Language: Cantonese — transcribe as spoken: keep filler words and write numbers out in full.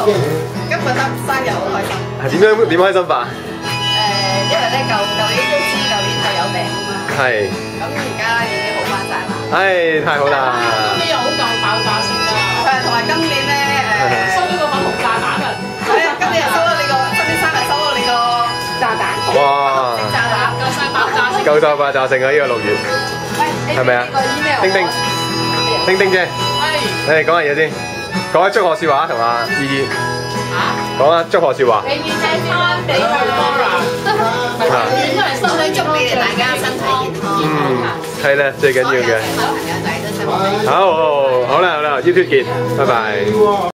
今日得生日好開心。 係點樣點開心法？ 誒，因為咧舊舊年都知舊年係有病啊嘛。係。咁而家已經好翻晒啦。唉， 太好啦！ 今年又好夠爆炸性㗎。 係，同埋今年咧誒收咗個粉紅炸彈㗎。係啊，今年又收咗你個今年生日收咗你個炸彈。哇！炸彈夠晒爆炸性。 夠晒爆炸性啊！呢個六月。係咪啊？丁丁，丁丁姐。係。誒，講下嘢先，講下祝賀説話同阿姨姨。講下祝賀説話。 你要聽翻俾佢 Laura， 因為身體祝你哋大家身體健康。 嗯，係啦，最緊要嘅。 小朋友仔都希望。 好好好啦好啦，YouTube 見，拜拜。